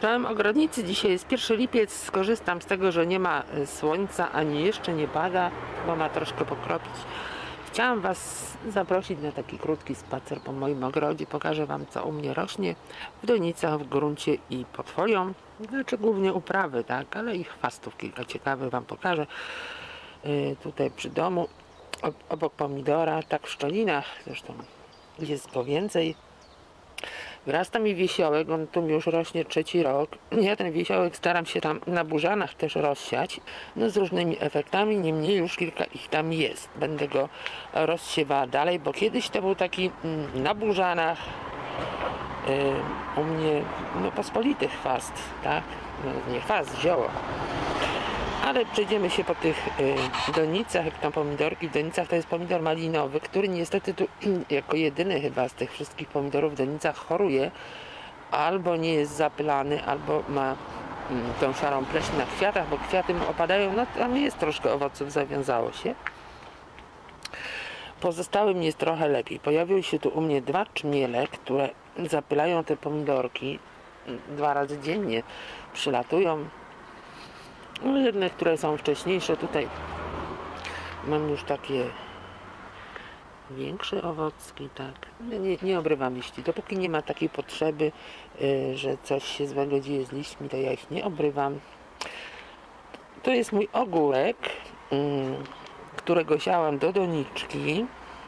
Czołem ogrodnicy, dzisiaj jest 1 lipiec, skorzystam z tego, że nie ma słońca, ani jeszcze nie pada, bo ma troszkę pokropić. Chciałam Was zaprosić na taki krótki spacer po moim ogrodzie. Pokażę Wam, co u mnie rośnie w donicach, w gruncie i pod folią. Znaczy głównie uprawy, tak, ale i chwastów kilka ciekawych Wam pokażę. Tutaj przy domu, obok pomidora, tak w szczelinach, zresztą jest go więcej. Wyrasta mi wiesiołek, on tu mi już rośnie 3. rok. Ja ten wiesiołek staram się tam na burzanach też rozsiać, no z różnymi efektami, niemniej już kilka ich tam jest. Będę go rozsiewała dalej, bo kiedyś to był taki na burzanach u mnie no pospolity chwast, tak? No, nie chwast, zioło. Ale przejdziemy się po tych donicach, jak tam pomidorki w donicach, to jest pomidor malinowy, który niestety tu jako jedyny chyba z tych wszystkich pomidorów w donicach choruje, albo nie jest zapylany, albo ma tą szarą pleśń na kwiatach, bo kwiaty mu opadają, no tam jest troszkę owoców, zawiązało się. Pozostałym jest trochę lepiej. Pojawiły się tu u mnie 2 czmiele, które zapylają te pomidorki 2 razy dziennie, przylatują. No, jedne, które są wcześniejsze, tutaj mam już takie większe owocki, tak. Nie obrywam liści. Dopóki nie ma takiej potrzeby, że coś się złego dzieje z liśćmi, to ja ich nie obrywam. To jest mój ogórek, którego siałam do doniczki.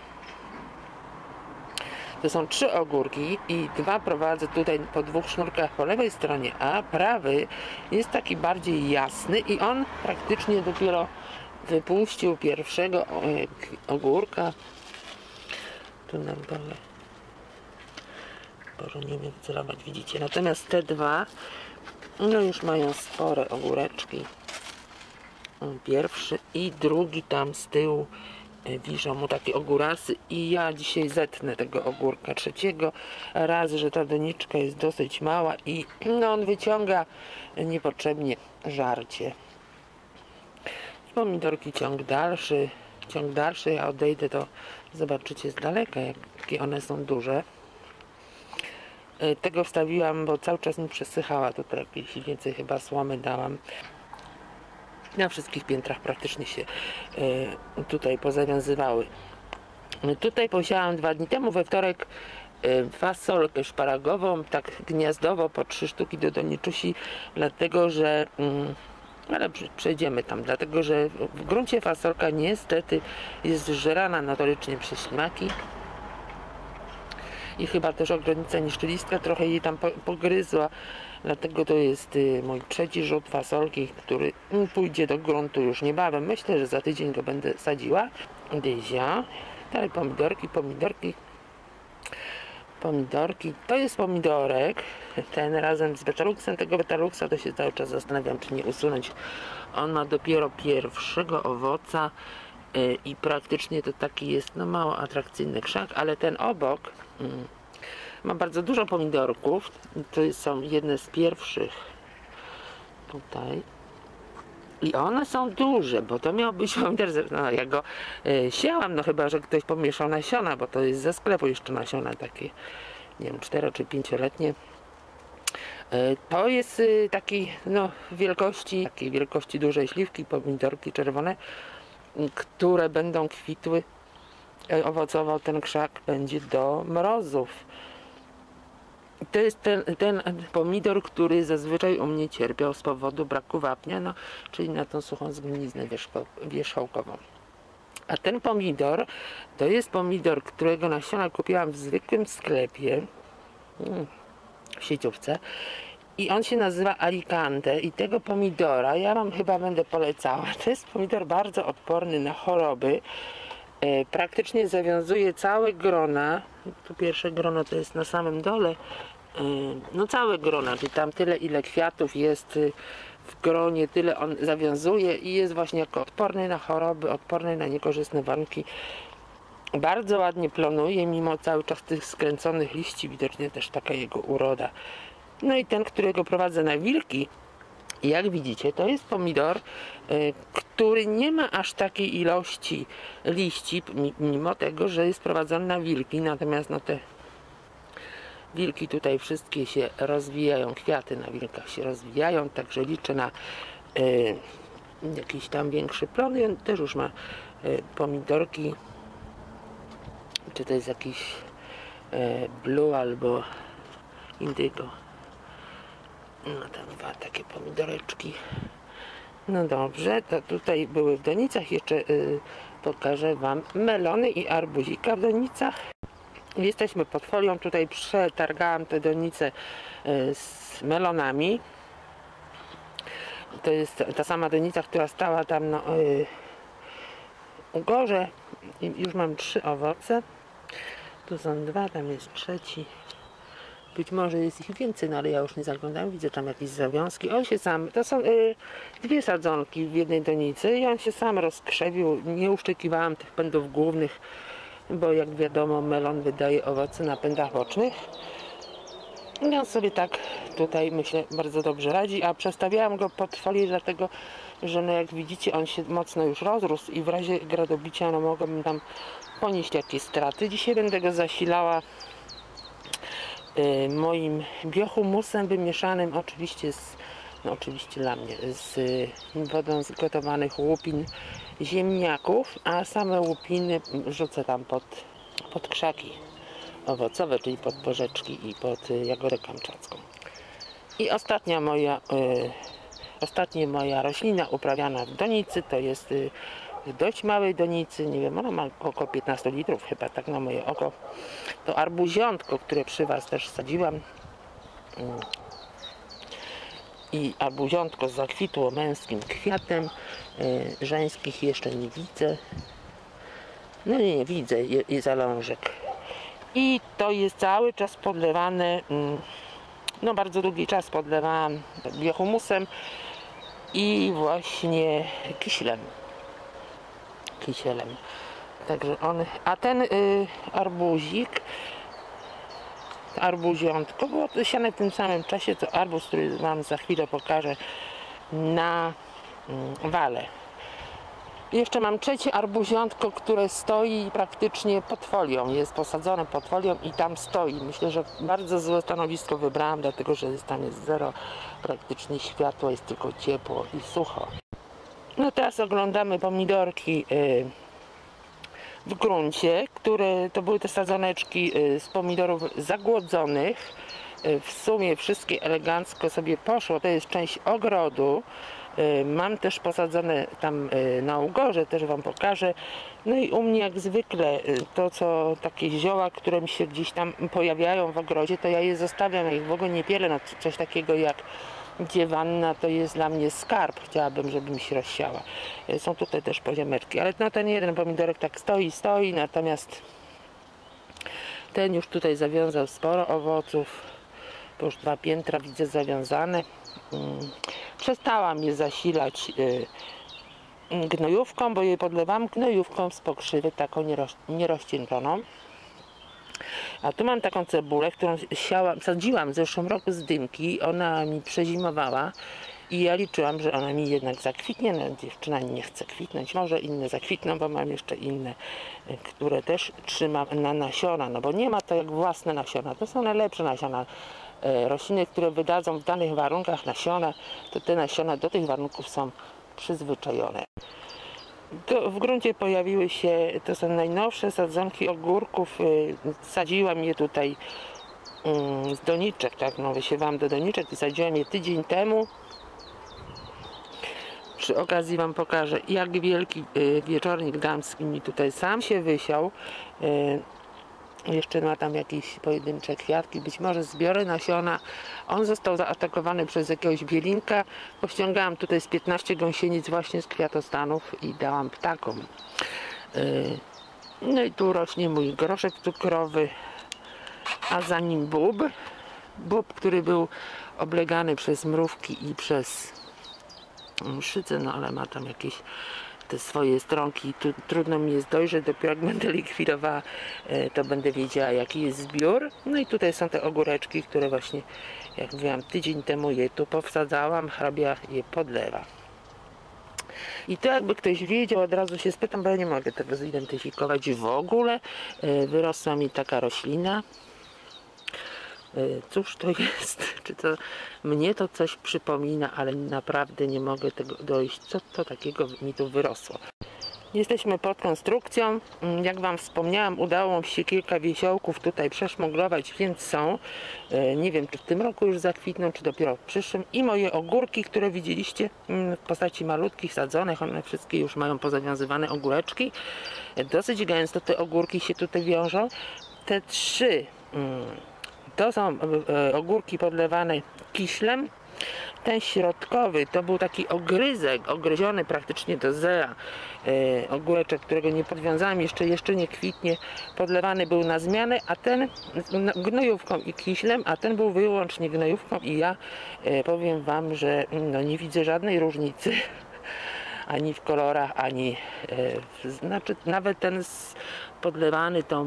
To są 3 ogórki i 2 prowadzę tutaj po 2 sznurkach po lewej stronie, a prawy jest taki bardziej jasny i on praktycznie dopiero wypuścił pierwszego ogórka. Tu na dole. Boże, nie wiem celować, widzicie. Natomiast te 2 no już mają spore ogóreczki. Pierwszy i drugi tam z tyłu wiszą mu takie ogórasy i ja dzisiaj zetnę tego ogórka 3. raz, że ta doniczka jest dosyć mała i no, on wyciąga niepotrzebnie żarcie. Pomidorki ciąg dalszy, ja odejdę, to zobaczycie z daleka, jakie one są duże. Tego wstawiłam, bo cały czas mi przesychała, tutaj jakieś więcej chyba słomy dałam. Na wszystkich piętrach praktycznie się tutaj pozawiązywały. Tutaj posiałam 2 dni temu, we wtorek, fasolkę szparagową, tak gniazdowo po 3 sztuki do doniczusi, dlatego że ale przejdziemy tam, dlatego że w gruncie fasolka niestety jest żerana notorycznie przez ślimaki i chyba też ogrodnica niszczylistka trochę jej tam pogryzła, dlatego to jest mój 3. rzut fasolki, który pójdzie do gruntu już niebawem. Myślę, że za tydzień go będę sadziła. Dyzia, dalej pomidorki, to jest pomidorek, ten razem z betaluxem. Tego betaluxa to się cały czas zastanawiam, czy nie usunąć. On ma dopiero pierwszego owoca i praktycznie to taki jest no mało atrakcyjny krzak, ale ten obok ma bardzo dużo pomidorków. To są jedne z pierwszych tutaj. I one są duże, bo to miał być pomidor, no ja go siałam, no chyba, że ktoś pomieszał nasiona, bo to jest ze sklepu jeszcze nasiona takie, nie wiem, 4 czy 5-letnie. To jest takiej no wielkości dużej śliwki, pomidorki czerwone, które będą kwitły, owocował ten krzak będzie do mrozów. To jest ten pomidor, który zazwyczaj u mnie cierpiał z powodu braku wapnia, no, czyli na tą suchą zgniliznę wierzchołkową. A ten pomidor to jest pomidor, którego nasiona kupiłam w zwykłym sklepie, w sieciówce, i on się nazywa Alicante i tego pomidora ja wam chyba będę polecała. To jest pomidor bardzo odporny na choroby. Praktycznie zawiązuje całe grona. Tu pierwsze grono to jest na samym dole. No całe grona, czyli tam tyle ile kwiatów jest w gronie, tyle on zawiązuje i jest właśnie jako odporny na choroby, odporny na niekorzystne warunki. Bardzo ładnie plonuje, mimo cały czas tych skręconych liści, widocznie też taka jego uroda. No i ten, którego prowadzę na wilki, jak widzicie, to jest pomidor, który nie ma aż takiej ilości liści, mimo tego, że jest prowadzony na wilki, natomiast no te Wilki tutaj wszystkie się rozwijają, kwiaty na wilkach się rozwijają, także liczę na jakiś tam większy plon. I on też już ma pomidorki, czy to jest jakiś blue albo indygo. No tam dwa takie pomidoreczki. No dobrze, to tutaj były w donicach. Jeszcze pokażę wam melony i arbuzika w donicach. Jesteśmy pod folią, tutaj przetargałam te donice z melonami. To jest ta sama donica, która stała tam na ugorze. Już mam 3 owoce. Tu są 2, tam jest trzeci. Być może jest ich więcej, no ale ja już nie zaglądam. Widzę tam jakieś zawiązki. On się sam, to są 2 sadzonki w jednej donicy i on się sam rozkrzewił. Nie uszczekiwałam tych pędów głównych, bo jak wiadomo melon wydaje owoce na pędach bocznych. I on sobie tak tutaj, myślę, bardzo dobrze radzi, a przestawiałam go pod folię dlatego, że no jak widzicie on się mocno już rozrósł i w razie gradobicia no mogłabym tam ponieść jakieś straty. Dzisiaj będę go zasilała moim biohumusem wymieszanym oczywiście z, no oczywiście dla mnie, z wodą z gotowanych łupin ziemniaków, a same łupiny rzucę tam pod krzaki owocowe, czyli pod porzeczki i pod jagodę kamczacką. I ostatnia moja roślina uprawiana w donicy to jest w dość małej donicy, nie wiem, ona ma około 15 litrów chyba, tak na moje oko. To arbuziątko, które przy was też sadziłam. I arbuziątko zakwitło męskim kwiatem. Żeńskich jeszcze nie widzę. No nie widzę, jest zalążek. I to jest cały czas podlewane, no bardzo długi czas podlewałam biohumusem i właśnie kisielem. Także on, a ten arbuzik, arbuziątko było siane w tym samym czasie co arbuz, który wam za chwilę pokażę na wale. Jeszcze mam trzecie arbuziątko, które stoi praktycznie pod folią, jest posadzone pod folią i tam stoi. Myślę, że bardzo złe stanowisko wybrałam, dlatego że tam jest zero praktycznie światła, jest tylko ciepło i sucho. No teraz oglądamy pomidorki w gruncie, które to były te sadzoneczki z pomidorów zagłodzonych. W sumie wszystkie elegancko sobie poszło, to jest część ogrodu. Mam też posadzone tam na ugorze, też wam pokażę. No i u mnie jak zwykle to co takie zioła, które mi się gdzieś tam pojawiają w ogrodzie, to ja je zostawiam, ja ich w ogóle nie pielę. No, coś takiego jak dziewanna to jest dla mnie skarb, chciałabym, żeby mi się rozsiała. Są tutaj też poziomeczki, ale no ten jeden pomidorek tak stoi, natomiast ten już tutaj zawiązał sporo owoców, to już 2 piętra widzę zawiązane. Przestałam je zasilać gnojówką, bo je podlewam gnojówką z pokrzywy, taką nierozcieńczoną. A tu mam taką cebulę, którą sadziłam w zeszłym roku z dymki, ona mi przezimowała i ja liczyłam, że ona mi jednak zakwitnie. No, dziewczyna nie chce kwitnąć, może inne zakwitną, bo mam jeszcze inne, które też trzymam na nasiona, no bo nie ma to jak własne nasiona, to są najlepsze nasiona. Rośliny, które wydadzą w danych warunkach nasiona, to te nasiona do tych warunków są przyzwyczajone. To w gruncie pojawiły się, to są najnowsze sadzonki ogórków, sadziłam je tutaj z doniczek, tak, no wysiewałam do doniczek i sadziłam je tydzień temu. Przy okazji wam pokażę, jak wielki wieczornik damski mi tutaj sam się wysiał. Jeszcze ma tam jakieś pojedyncze kwiatki, być może zbiorę nasiona. On został zaatakowany przez jakiegoś bielinka. Powściągałam tutaj z 15 gąsienic właśnie z kwiatostanów i dałam ptakom. No i tu rośnie mój groszek cukrowy, a za nim bób, który był oblegany przez mrówki i przez mszycę, no ale ma tam jakieś te swoje stronki, trudno mi jest dojrzeć, dopiero jak będę likwidowała, to będę wiedziała jaki jest zbiór. No i tutaj są te ogóreczki, które właśnie, jak mówiłam, tydzień temu je tu powsadzałam, hrabia je podlewa. I to jakby ktoś wiedział, od razu się spytam, bo ja nie mogę tego zidentyfikować w ogóle. Wyrosła mi taka roślina. Cóż to jest? Czy to mnie to coś przypomina, ale naprawdę nie mogę tego dojść, co to takiego mi tu wyrosło. Jesteśmy pod konstrukcją. Jak Wam wspomniałam, udało mi się kilka wiesiołków tutaj przeszmuglować, więc są. Nie wiem, czy w tym roku już zakwitną, czy dopiero w przyszłym. I moje ogórki, które widzieliście w postaci malutkich, sadzonych, one wszystkie już mają pozawiązywane ogóreczki. Dosyć gęsto te ogórki się tutaj wiążą. Te trzy to są ogórki podlewane kiślem. Ten środkowy to był taki ogryzek, ogryziony praktycznie do zera ogóreczek, którego nie podwiązałem, jeszcze nie kwitnie, podlewany był na zmianę, a ten gnojówką i kiślem, a ten był wyłącznie gnojówką i ja powiem Wam, że no, nie widzę żadnej różnicy ani w kolorach, ani znaczy nawet ten podlewany tą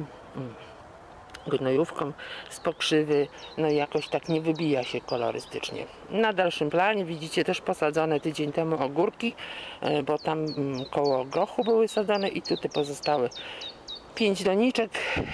gnojówką z pokrzywy, no jakoś tak nie wybija się kolorystycznie. Na dalszym planie widzicie też posadzone tydzień temu ogórki, bo tam koło grochu były sadzone i tutaj pozostały 5 doniczek.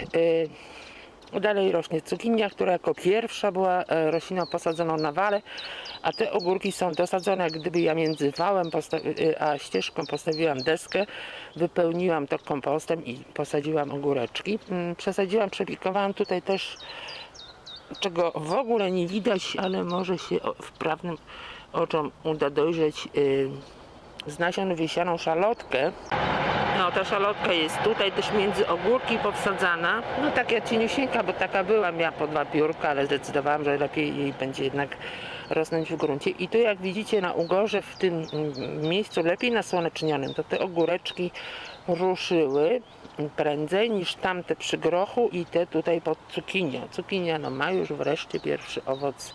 Dalej rośnie cukinia, która jako pierwsza była rośliną posadzoną na wale, a te ogórki są dosadzone, jak gdyby ja między wałem a ścieżką postawiłam deskę, wypełniłam to kompostem i posadziłam ogóreczki. Przesadziłam, przepikowałam tutaj też, czego w ogóle nie widać, ale może się wprawnym oczom uda dojrzeć, z nasion wysianą szalotkę. No, ta szalotka jest tutaj też między ogórki powsadzana. No taka cieniusieńka, bo taka była, miała po 2 piórka, ale zdecydowałam, że lepiej jej będzie jednak rosnąć w gruncie. I tu jak widzicie na ugorze, w tym miejscu lepiej nasłonecznionym, to te ogóreczki ruszyły prędzej niż tamte przy grochu i te tutaj pod cukinią. Cukinia no, ma już wreszcie pierwszy owoc.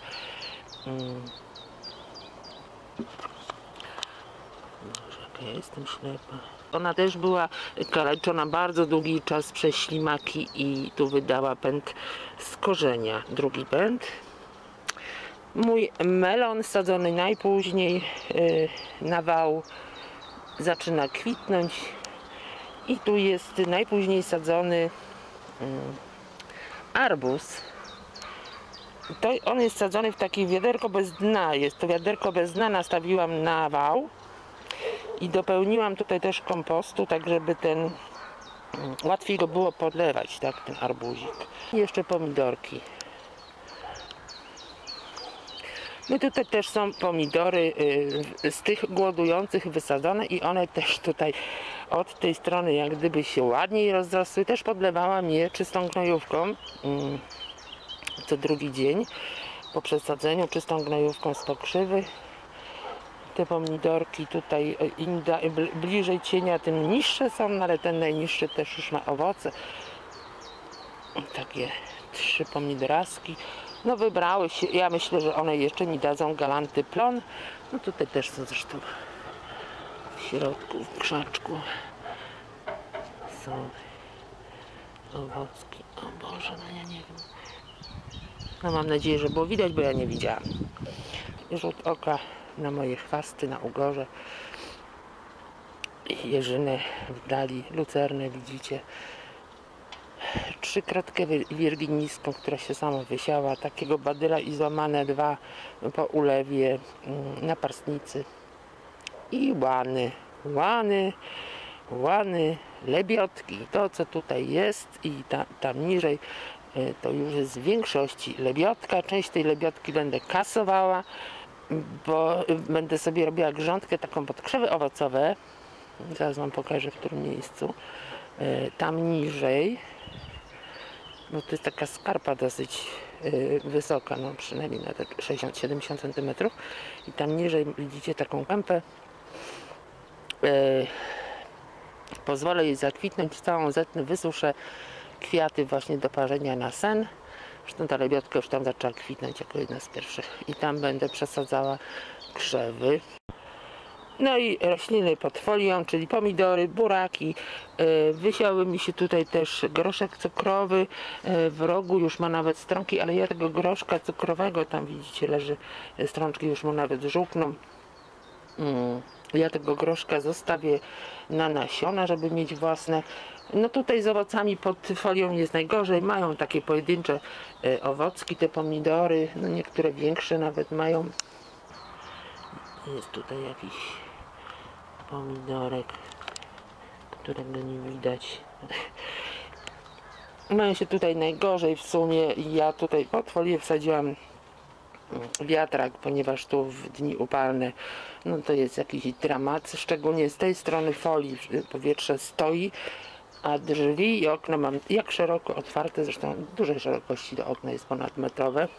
Ja jestem ślepa. Ona też była kaleczona bardzo długi czas przez ślimaki i tu wydała pęd z korzenia. Drugi pęd. Mój melon sadzony najpóźniej na wał zaczyna kwitnąć i tu jest najpóźniej sadzony arbuz. To on jest sadzony w takie wiaderko bez dna. Jest to wiaderko bez dna, nastawiłam na wał. I dopełniłam tutaj też kompostu, tak żeby ten łatwiej go było podlewać, tak, ten arbuzik. I jeszcze pomidorki. No tutaj też są pomidory z tych głodujących wysadzone i one też tutaj od tej strony jak gdyby się ładniej rozrosły. Też podlewałam je czystą gnojówką co drugi dzień po przesadzeniu, czystą gnojówką z pokrzywy. Te pomidorki tutaj im bliżej cienia, tym niższe są, no ale ten najniższy też już ma owoce. Takie 3 pomidoraski. No wybrały się, ja myślę, że one jeszcze mi dadzą galanty plon. No tutaj też są zresztą w środku, w krzaczku są owocki. O Boże, no ja nie wiem. No mam nadzieję, że było widać, bo ja nie widziałam. Rzut oka na moje chwasty na ugorze, jeżynę w dali, lucernę widzicie, 3-krotkę wirginijską, która się sama wysiała, takiego badyla i złamane 2 po ulewie, naparstnicy i łany, lebiotki. To co tutaj jest i tam niżej to już jest w większości lebiotka. Część tej lebiotki będę kasowała, bo będę sobie robiła grządkę taką pod krzewy owocowe. Zaraz Wam pokażę, w którym miejscu. Tam niżej, bo to jest taka skarpa dosyć wysoka, no przynajmniej na te 60-70 cm. I tam niżej widzicie taką kępę. Pozwolę jej zakwitnąć, całą zetnę, wysuszę kwiaty właśnie do parzenia na sen. Zresztą ta lebiotka już tam zaczęła kwitnąć jako jedna z pierwszych. I tam będę przesadzała krzewy. No i rośliny pod folią, czyli pomidory, buraki. Wysiały mi się tutaj też groszek cukrowy. W rogu już ma nawet strąki, ale ja tego groszka cukrowego, tam widzicie leży, strączki już mu nawet żółkną. Ja tego groszka zostawię na nasiona, żeby mieć własne. No tutaj z owocami pod folią jest najgorzej, mają takie pojedyncze owocki, te pomidory, no niektóre większe nawet mają. Jest tutaj jakiś pomidorek, którego nie widać. Mają się tutaj najgorzej w sumie. Ja tutaj pod folię wsadziłam wiatrak, ponieważ tu w dni upalne no to jest jakiś dramat, szczególnie z tej strony folii powietrze stoi, a drzwi i okna mam jak szeroko otwarte, zresztą dużej szerokości to okno jest ponadmetrowe.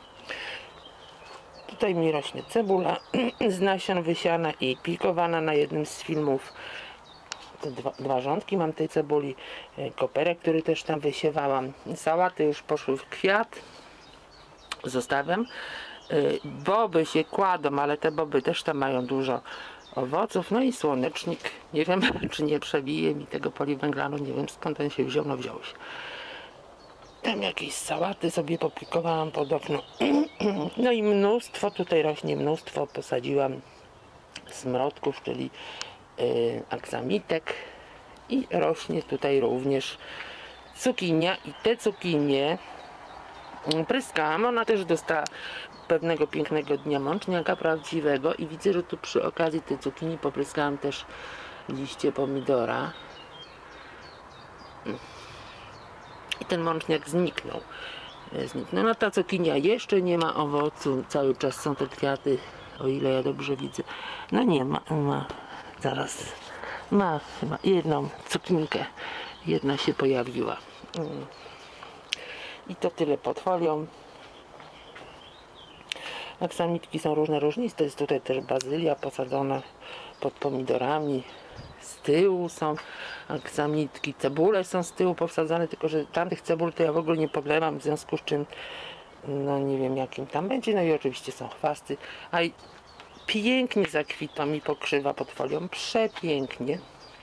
Tutaj mi rośnie cebula z nasion wysiana i pikowana na jednym z filmów. Te dwa rządki mam tej cebuli, koperek, który też tam wysiewałam. Sałaty już poszły w kwiat, zostawiam. Boby się kładą, ale te boby też tam mają dużo owoców. No i słonecznik, nie wiem czy nie przebije mi tego poliwęglanu, nie wiem skąd ten się wziął, no wziął się. Tam jakieś sałaty sobie popikowałam pod okno. No i mnóstwo, tutaj rośnie mnóstwo, posadziłam smrodków, czyli aksamitek, i rośnie tutaj również cukinia, i te cukinie pryskałam. Ona też dostała pewnego pięknego dnia mączniaka prawdziwego i widzę, że tu przy okazji tej cukinii popryskałam też liście pomidora i ten mączniak zniknął. No ta cukinia jeszcze nie ma owocu, cały czas są te kwiaty, o ile ja dobrze widzę. No nie ma, zaraz ma chyba jedną cukinkę, jedna się pojawiła. I to tyle pod folią. Aksamitki są różne, różniste. Jest tutaj też bazylia posadzona pod pomidorami. Z tyłu są aksamitki, cebule są z tyłu posadzone, tylko że tamtych cebul to ja w ogóle nie podlewam, w związku z czym no nie wiem jakim tam będzie. No i oczywiście są chwasty. A i pięknie zakwitła mi pokrzywa pod folią, przepięknie.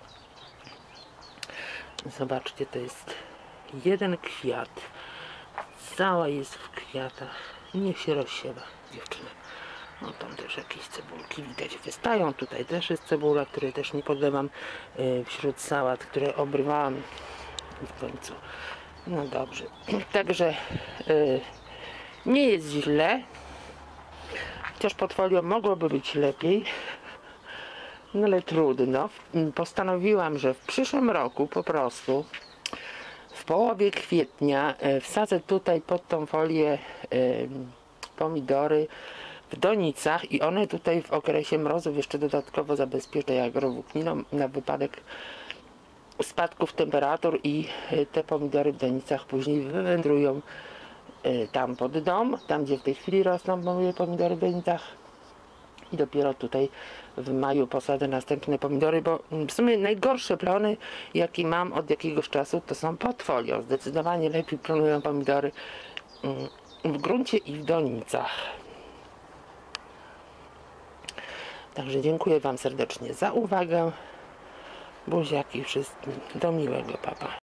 Zobaczcie, to jest jeden kwiat, cała jest w kwiatach. Niech się rozsiewa dziewczyna. No tam też jakieś cebulki widać wystają. Tutaj też jest cebula, której też nie podlewam wśród sałat, które obrywałam w końcu. No dobrze. Także nie jest źle. Chociaż pod folią mogłoby być lepiej. No ale trudno. Postanowiłam, że w przyszłym roku po prostu w połowie kwietnia wsadzę tutaj pod tą folię pomidory w donicach i one tutaj w okresie mrozów jeszcze dodatkowo zabezpieczę agrowłókniną na wypadek spadków temperatur i te pomidory w donicach później wywędrują tam pod dom, tam gdzie w tej chwili rosną moje pomidory w donicach, i dopiero tutaj w maju posadzę następne pomidory, bo w sumie najgorsze plony jakie mam od jakiegoś czasu to są pod folią. Zdecydowanie lepiej plonują pomidory w gruncie i w donicach. Także dziękuję Wam serdecznie za uwagę. Buziaki wszystkim. Do miłego, papa.